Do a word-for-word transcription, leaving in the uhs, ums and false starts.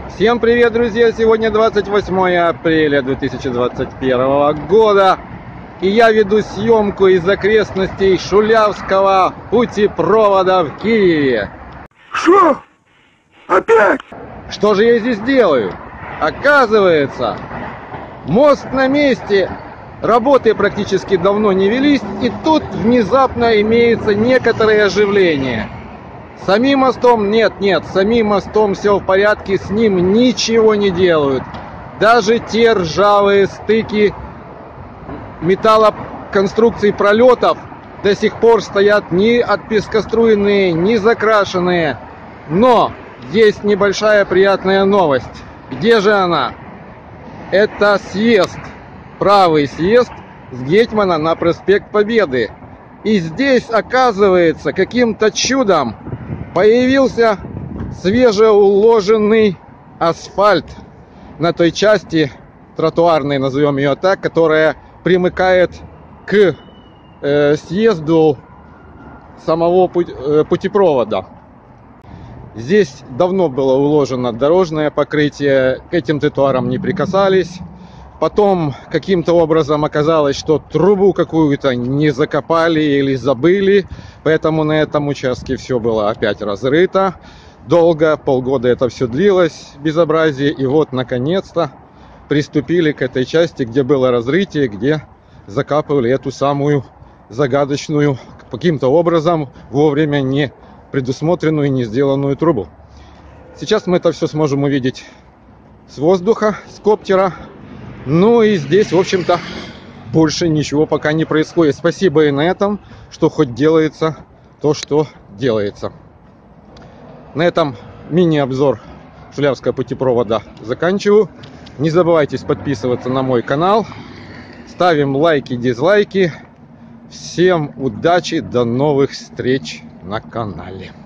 Всем привет, друзья! Сегодня двадцать восьмое апреля две тысячи двадцать первого года. И я веду съемку из окрестностей Шулявского путепровода в Киеве. Что? Опять? Что же я здесь делаю? Оказывается, мост на месте, работы практически давно не велись, и тут внезапно имеется некоторое оживление. Самим мостом нет, нет, самим мостом все в порядке, с ним ничего не делают. Даже те ржавые стыки металлоконструкций пролетов до сих пор стоят ни отпескоструйные, ни закрашенные. Но есть небольшая приятная новость. Где же она? Это съезд, правый съезд с Гетьмана на проспект Победы. И здесь, оказывается, каким-то чудом появился свежеуложенный асфальт на той части тротуарной, назовем ее так, которая примыкает к э, съезду самого путь, э, путепровода. Здесь давно было уложено дорожное покрытие, к этим тротуарам не прикасались. Потом каким-то образом оказалось, что трубу какую-то не закопали или забыли, поэтому на этом участке все было опять разрыто. Долго, полгода это все длилось, безобразие, и вот наконец-то приступили к этой части, где было разрытие, где закапывали эту самую загадочную, каким-то образом вовремя не предусмотренную, не сделанную трубу. Сейчас мы это все сможем увидеть с воздуха, с коптера. Ну и здесь, в общем-то, больше ничего пока не происходит. Спасибо и на этом, что хоть делается то, что делается. На этом мини-обзор Шулявского путепровода заканчиваю. Не забывайте подписываться на мой канал. Ставим лайки, дизлайки. Всем удачи, до новых встреч на канале.